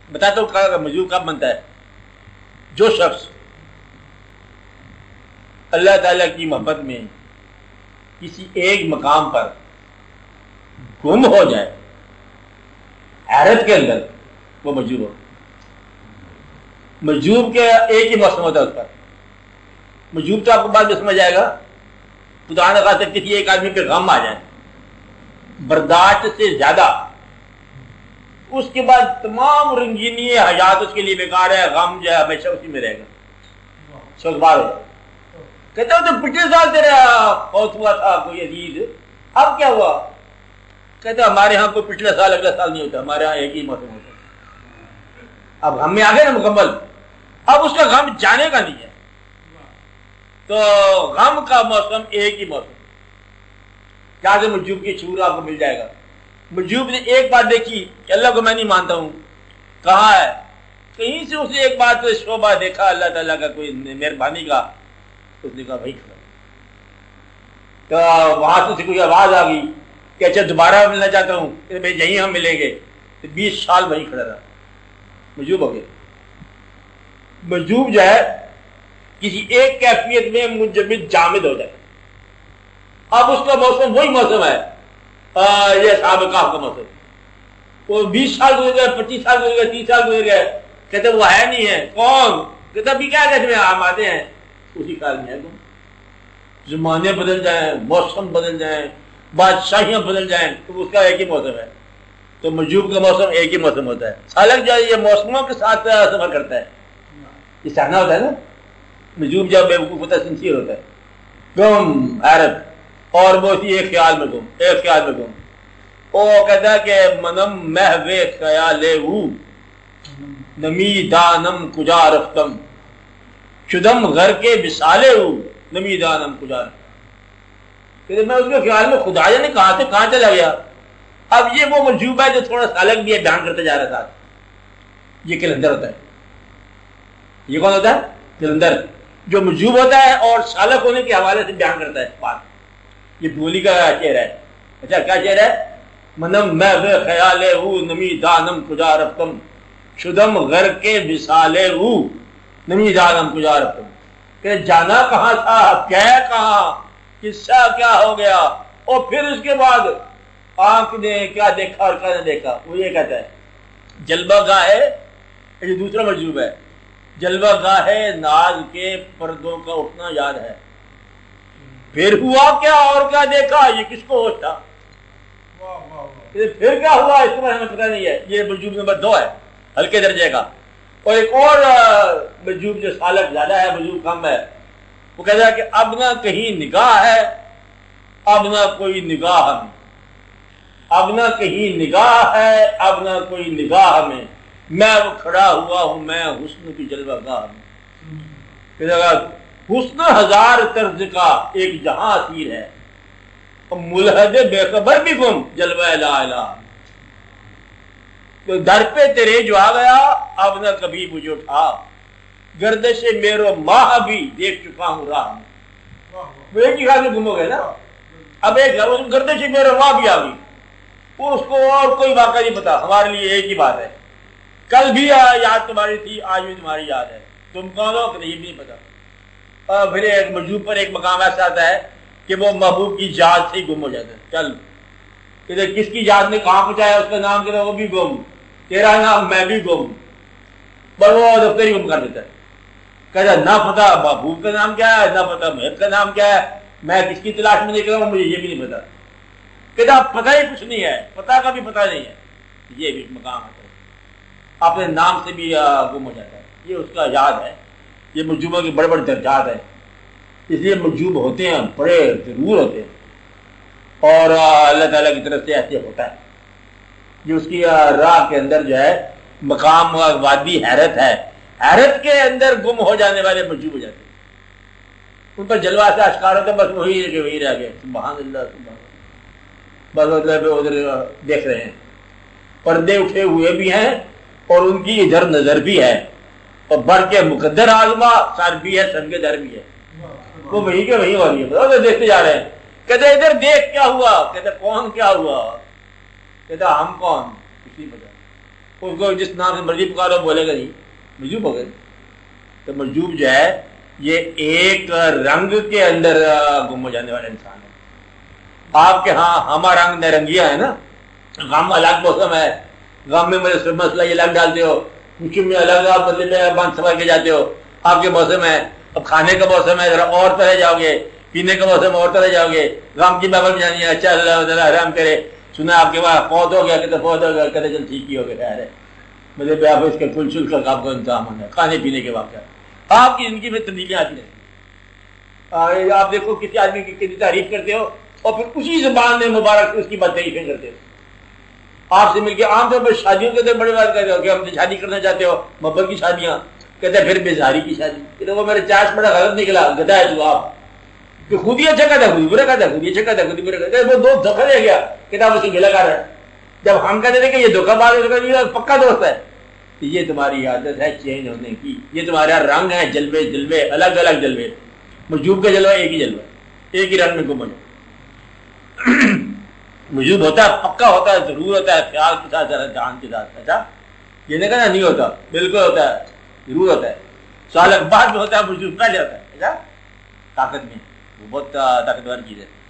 بتاتا ہوں مجذوب کب بنتا ہے. جو شخص اللہ تعالیٰ کی محبت میں کسی ایک مقام پر گم ہو جائے حیرت کے اندر، وہ مجذوب ہو. مجذوب کے ایک ہی موسم ہوتا ہے اس پر. مجذوب تو آپ کو بعد میں سمجھ آئے گا. خدا نہ خواستہ کسی ایک آدمی پہ غم آ جائے برداشت سے زیادہ، اس کے بعد تمام رنگینی حیات اس کے لیے بیکار ہے، غم جو ہے ہمیشہ اسی میں رہے گا. شوقبار ہو جائے. کہتا ہوں تو پچھلے سال تیرا فوت ہوا تھا کوئی عزیز، اب کیا ہوا؟ کہتا ہمارے ہاں کوئی پچھلا سال اگلا سال نہیں ہوتا، ہمارے ہاں ایک ہی موسم ہوتا ہے. اب ہم میں آ گئے نا مکمل، اب اس کا غم جانے کا نہیں ہے. تو غم کا موسم ایک ہی موسم. کیا کہ مجذوب کی شعور آپ کو مل جائے گا. مجذوب نے ایک بات دیکھی کہ اللہ کو میں نہیں مانتا ہوں، کہاں ہے؟ کہیں سے اس نے ایک بات شعبہ دیکھا اللہ تعالیٰ کا کوئی مہربانی کا. اس نے کہا بھائی کھڑا. تو وہاں سے کوئی آواز آ گئی کہ اچھا دوبارہ ملنا چاہتا ہوں. بھائی یہیں ہم ملیں گے. تو 20 سال وہیں کھڑا رہا. مجذوب ہو گیا. مجذوب جو ہے کسی ایک کیفیت میں منجمد جامد ہو جائے. اب اس کا موسم وہی موسم ہے یہ اصحاب کہف کا موسم. وہ 20 سال گزر گئے، 25 سال گزر گئے، 30 سال گزر گئے. کہتے وہ ہے نہیں ہے. کون؟ کہتے ابھی کیا کہتے ہیں ہم آتے ہیں اسی کال میں ہے. زمانے بدل جائیں، موسم بدل جائیں، بادشاہیاں بدل جائیں، تو اس کا ایک ہی موسم ہے. تو مجذوب کا موسم ایک ہی موسم ہوتا ہے. سالک جو ہے یہ موسموں کے ساتھ سفر کرتا ہے. یہ سہنا ہوتا ہے نا. مجذوب جب بیوقوف ہوتا ہے سنسیر ہوتا ہے، گم حیرت، اور وہ اسی ایک خیال میں گم، ایک خیال میں گم. وہ کہتا ہے کہ منم محو خیال ہو نمی دانم کجا رفتم شدم گھر کے بسالے ہو نمی دانم کجا رفتم. کہ میں اس کے خیال میں خدا جانے کہاں سے کہاں چلا گیا. اب یہ وہ مجذوب ہے جو تھوڑا سالک بھی ہے، بیان کرتے جا رہا تھا. یہ کلندر ہوتا ہے. یہ کون ہوتا ہے؟ کلندر. جو مجذوب ہوتا ہے اور سالک ہونے کے حوالے سے بیان کرتا ہے بات. یہ بولی کا چہرہ ہے. اچھا کیا چہرہ ہے؟ منم محو خیال ہو نمی دانم کجا رفتم شدم غر کے وصالے ہو نمی دانم کجا رفتم. کہ جانا کہاں تھا، کیا کہاں، قصہ کیا ہو گیا، اور پھر اس کے بعد آنکھ نے کیا دیکھا اور کیا نہ دیکھا. وہ یہ کہتا ہے جلوہ گاہ ہے. یہ دوسرا مجذوب ہے. جلوہ گاہ ناز کے پردوں کا اٹھنا یاد ہے. پھر ہوا کیا اور کیا دیکھا، یہ کس کو ہوش تھا. پھر کیا ہوا اس کو ہمیں پتہ نہیں ہے. یہ مجذوب نمبر 2 ہے، ہلکے درجے کا. اور ایک اور مجذوب جو سالک زیادہ ہے، مجذوب کم ہے، وہ کہتا ہے کہ اب نہ کہیں نگاہ ہے، اب نہ کوئی نگاہ ہمیں. اب نہ کہیں نگاہ ہے، اب نہ کوئی نگاہ ہمیں. میں وہ کھڑا ہوا ہوں میں حسن کی جلوہ گاہ میں. حسن ہزار طرز کا ایک جہاں اسیر ہے، ملحد بے خبر بھی گم جلوہ لا الہ. تو در پہ تیرے جو آ گیا اب نہ کبھی مجھے اٹھا، گردش میرو ماہ بھی دیکھ چکا ہوں راہ میں. وہ ایک ہی خیال میں گم ہو گئے نا. اب ایک گردش میرو ماہ بھی آ گئی. اس کو اور کوئی واقعہ نہیں پتا. ہمارے لیے ایک ہی بات ہے، کل بھی یاد تمہاری تھی، آج بھی تمہاری یاد ہے. تم کون ہو کہ نہیں پتا. پھر ایک مجذوب پر ایک مقام ایسا آتا ہے کہ وہ محبوب کی یاد سے ہی گم ہو جاتا ہے. چل کس کی یاد نے کہاں پہنچایا، اس کا نام کہتا ہے وہ بھی گم، تیرا نام میں بھی گم. پر وہ دفتر ہی گم کر دیتا ہے. کہتا نہ پتا محبوب کا نام کیا ہے، نہ پتا محب کا نام کیا ہے، میں کس کی تلاش میں نکلا ہوں مجھے یہ بھی نہیں پتا. کہتا پتہ ہی کچھ نہیں ہے، پتا کا بھی پتہ نہیں ہے. یہ بھی مقام ہے، اپنے نام سے بھی گم ہو جاتا ہے. یہ اس کا یاد ہے. یہ مجذوبوں کے بڑے بڑے درجات ہیں. اس لیے مجذوب ہوتے ہیں، بڑے ضرور ہوتے ہیں، اور اللہ تعالیٰ کی طرف سے ایسے ہوتا ہے. جو اس کی راہ کے اندر جو ہے مقام وادی حیرت ہے، حیرت کے اندر گم ہو جانے والے مجذوب ہو جاتے ہیں. ان پر جلوہ سے اشکار ہوتا ہے، بس وہی رہ گئے سبحان اللہ سبحان اللہ. بس مطلب ادھر دیکھ رہے ہیں، پردے اٹھے ہوئے بھی ہیں اور ان کی ادھر نظر بھی ہے، اور بڑھ کے مقدر آزما سر بھی ہے، سن کے در بھی ہے. وہ وہی کے وہی ہو رہی ہے، دیکھتے جا رہے ہیں. کہتے ادھر دیکھ کیا ہوا، کہتے کون کیا ہوا، کہتا ہم کون کچھ نہیں پتا. اس کو جس نام سے مرضی پکارو بولے گا نہیں، مجذوب ہو گئے. تو مجذوب جو ہے یہ ایک رنگ کے اندر گم ہو جانے والا انسان ہے. آپ کے ہاں ہما رنگ نرنگیا ہے نا، غم الگ موسم ہے، غم میں مسئلہ یہ الگ ڈالتے ہو، خوشی میں الگ آپ مطلب میں بند سفر کے جاتے ہو. آپ کے موسم ہے، اب کھانے کا موسم ہے ذرا اور طرح جاؤ گے، پینے کا موسم اور طرح جاؤ گے. غم کی بابل میں جانی ہے، اچھا اللہ تعالیٰ آرام کرے، سنا آپ کے پاس فوت ہو گیا، کہتے فوت ہو گیا، کہتے چل ٹھیک ہی ہو گیا، خیر ہے مطلب آپ اس کے کل شل کا آپ کا انتظام ہونا ہے. کھانے پینے کے واقعات آپ کی زندگی میں تبدیلیاں آتی رہتی. آپ دیکھو کسی آدمی کی کتنی تعریف کرتے ہو اور پھر اسی زبان میں مبارک اس کی بات تعریفیں کرتے ہو. آپ سے مل کے عام طور پر شادیوں کے بڑے بات کرتے ہو کہ ہم شادی کرنا چاہتے ہو، محبت کی شادیاں، کہتے ہیں پھر بیزاری کی شادی. کہ وہ میرے چاش بڑا غلط نکلا، گدا ہے تو آپ کہ خود ہی اچھا کہتا ہے، خود ہی برا کہتا ہے، خود ہی اچھا کہتا ہے، خود ہی برا کہتا ہے. وہ دوست دھوکہ دے گیا، کتاب اسے گلا کر رہا ہے. جب ہم کہتے تھے کہ یہ دھوکہ باز پکا دوست ہے، تو یہ تمہاری عادت ہے چینج ہونے کی، یہ تمہارا رنگ ہے، جلوے جلوے الگ الگ جلوے. مجذوب کا جلوہ ایک ہی جلوہ، ایک ہی رنگ میں گم ہو جائے. مجذوب ہوتا ہے، پکا ہوتا ہے، ضرور ہوتا ہے، خیال کے ساتھ جان کے ساتھ. اچھا یہ نہیں کہنا نہیں ہوتا، بالکل ہوتا ہے، ضرور ہوتا ہے. سوال بعد میں ہوتا ہے، مجذوب پہلے ہوتا ہے. اچھا طاقت میں وہ بہت طاقتور چیز ہے.